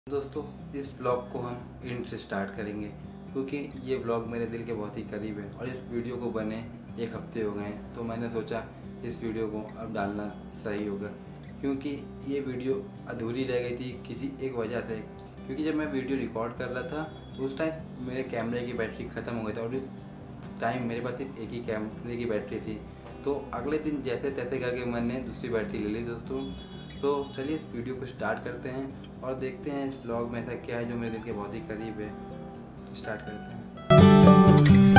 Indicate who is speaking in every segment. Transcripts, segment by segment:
Speaker 1: दोस्तों इस ब्लॉग को हम इंड से स्टार्ट करेंगे क्योंकि ये ब्लॉग मेरे दिल के बहुत ही करीब है और इस वीडियो को बने 1 हफ्ते हो गए हैं। तो मैंने सोचा इस वीडियो को अब डालना सही होगा क्योंकि ये वीडियो अधूरी रह गई थी किसी एक वजह से। क्योंकि जब मैं वीडियो रिकॉर्ड कर रहा था तो उस टाइम मेरे कैमरे की बैटरी ख़त्म हो गई थी और इस टाइम मेरे पास सिर्फ एक ही कैमरे की बैटरी थी। तो अगले दिन जैसे तैसे करके मैंने दूसरी बैटरी ले ली दोस्तों। तो चलिए इस वीडियो को स्टार्ट करते हैं और देखते हैं इस ब्लॉग में ऐसा क्या है जो मेरे दिल के बहुत ही करीब है। स्टार्ट करते हैं।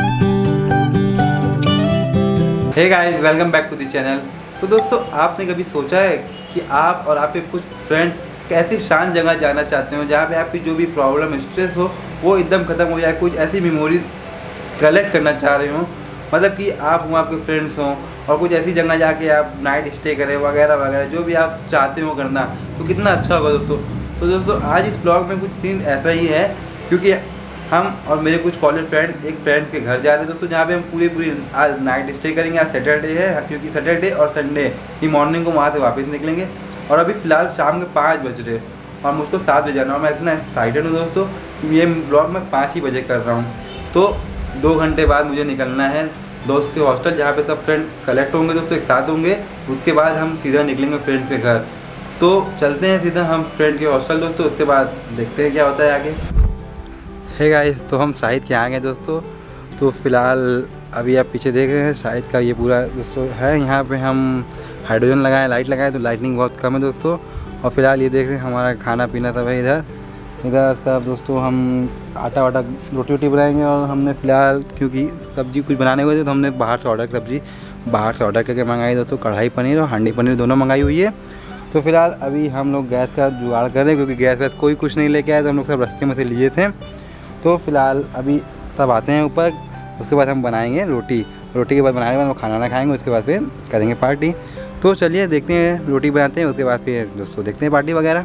Speaker 1: Hey guys, welcome back to the channel. तो दोस्तों आपने कभी सोचा है कि आप और आपके कुछ फ्रेंड ऐसी शांत जगह जाना चाहते हो जहाँ पे आपकी जो भी प्रॉब्लम स्ट्रेस हो वो एकदम ख़त्म हो जाए, कुछ ऐसी मेमोरीज कलेक्ट करना चाह रहे हो, मतलब कि आप वहाँ आपके फ्रेंड्स हों और कुछ ऐसी जगह जाके आप नाइट स्टे करें वगैरह वगैरह, जो भी आप चाहते हो करना, तो कितना अच्छा होगा दोस्तों। तो दोस्तों आज इस ब्लॉग में कुछ सीन ऐसा ही है क्योंकि हम और मेरे कुछ कॉलेज फ्रेंड एक फ्रेंड के घर जा रहे हैं दोस्तों, जहाँ पे हम पूरी आज नाइट स्टे करेंगे। आज सैटरडे है क्योंकि सैटरडे और संडे की मॉर्निंग को वहाँ से वापस निकलेंगे और अभी फ़िलहाल शाम के 5 बज रहे और मुझको 7 बजे जाना और मैं इतना एक्साइटेड हूँ दोस्तों। ये ब्लॉग मैं 5 ही बजे कर रहा हूँ। तो 2 घंटे बाद मुझे निकलना है दोस्त के हॉस्टल, जहाँ पे सब फ्रेंड कलेक्ट होंगे दोस्तों, एक साथ होंगे। उसके बाद हम सीधा निकलेंगे फ्रेंड के घर। तो चलते हैं सीधा हम फ्रेंड के हॉस्टल दोस्तों, उसके बाद देखते हैं क्या होता है आगे। हे गाइस, तो हम शाहिद के आ गए दोस्तों। तो फिलहाल अभी आप पीछे देख रहे हैं शाहिद का ये पूरा दोस्तों है। यहाँ पे हम हाइड्रोजन लगाए, लाइट लगाए, तो लाइटनिंग बहुत कम है दोस्तों। और फिलहाल ये देख रहे हैं हमारा खाना पीना सब है इधर सब दोस्तों। हम आटा वाटा रोटी वोटी बनाएंगे और हमने फ़िलहाल क्योंकि सब्ज़ी कुछ बनाने हुए थे तो हमने बाहर से ऑर्डर करके मंगाई दोस्तों। कढ़ाई पनीर और हांडी पनीर दोनों मंगाई हुई है। तो फिलहाल अभी हम लोग गैस का जुगाड़ कर रहे हैं क्योंकि गैस वैस कोई कुछ नहीं लेके आए, तो हम लोग सब रास्ते में से लिए थे। तो फिलहाल अभी सब आते हैं ऊपर, उसके बाद हम बनाएंगे रोटी के बाद बनाने के बाद हम खाना खाएंगे, उसके बाद फिर करेंगे पार्टी। तो चलिए देखते हैं, रोटी बनाते हैं, उसके बाद फिर दोस्तों देखते हैं पार्टी वगैरह।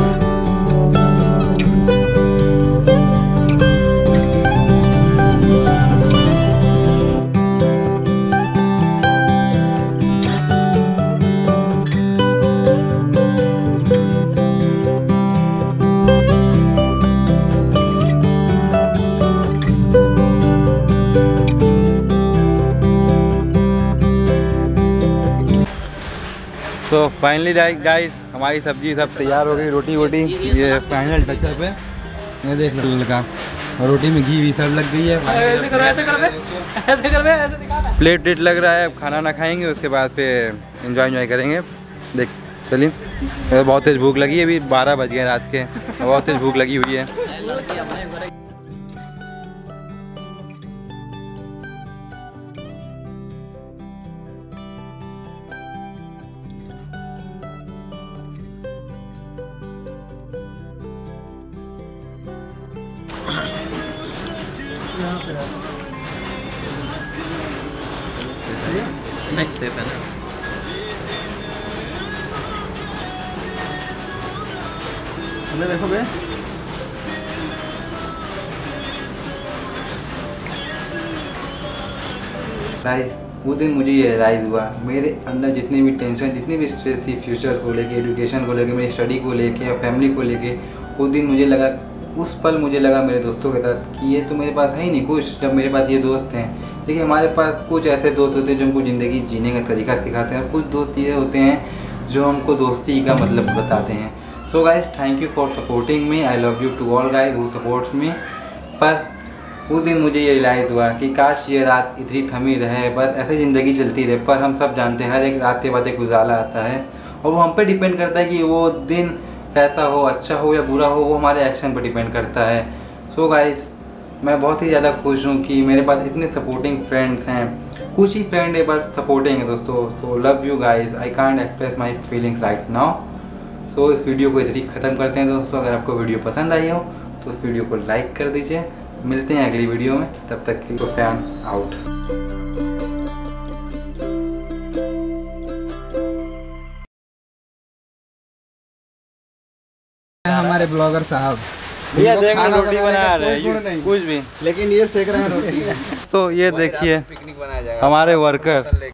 Speaker 1: तो फाइनली गाइस हमारी सब्जी सब तैयार हो गई, रोटी वोटी ये फाइनल टचअप है। ये देख लो लड़का, और रोटी में घी भी सब लग गई है। प्लेट लग रहा है, अब खाना ना खाएंगे उसके बाद फिर एंजॉय करेंगे। देख चलिए, बहुत तेज़ भूख लगी है, अभी 12 बज गए रात के, बहुत तेज़ भूख लगी हुई है। सेफ है ना? देखो बे, गाइस वो दिन मुझे ये रियलाइज़ हुआ, मेरे अंदर जितनी भी टेंशन, जितनी भी स्ट्रेस थी फ्यूचर को लेके, एजुकेशन को लेके, मेरी स्टडी को लेके या फैमिली को लेके, उस दिन मुझे लगा, उस पल मुझे लगा मेरे दोस्तों के साथ कि ये तो मेरे पास है ही नहीं कुछ। जब मेरे पास ये दोस्त हैं, देखिए हमारे पास कुछ ऐसे दोस्त होते हैं जो हमको ज़िंदगी जीने का तरीका सिखाते हैं और कुछ दोस्त ये होते हैं जो हमको दोस्ती का मतलब बताते हैं। So guys, thank you for supporting me, I love you to all guys who supports me. पर उस दिन मुझे ये रियलाइज़ हुआ कि काश ये रात इतनी थमी रहे, बस ऐसे ज़िंदगी चलती रहे। पर हम सब जानते हैं हर एक रात के बाद एक उजाला आता है और वो हम पे डिपेंड करता है कि वो दिन कैसा हो, अच्छा हो या बुरा हो, वो हमारे एक्शन पर डिपेंड करता है। सो गाइस, मैं बहुत ही ज़्यादा खुश हूँ कि मेरे पास इतने सपोर्टिंग फ्रेंड्स हैं। कुछ ही फ्रेंड है पर सपोर्टिंग है दोस्तों। So love you guys, I can't express my feelings right now. So इस वीडियो को इधर ही ख़त्म करते हैं दोस्तों। अगर आपको वीडियो पसंद आई हो तो इस वीडियो को लाइक कर दीजिए। मिलते हैं अगली वीडियो में, तब तक के लिए फैन आउट।
Speaker 2: हमारे ब्लॉगर साहब
Speaker 1: भैया देख रोटी बना रहे हैं कुछ भी,
Speaker 2: लेकिन ये सेक रहे हैं रोटी।
Speaker 1: तो ये देखिए हमारे वर्कर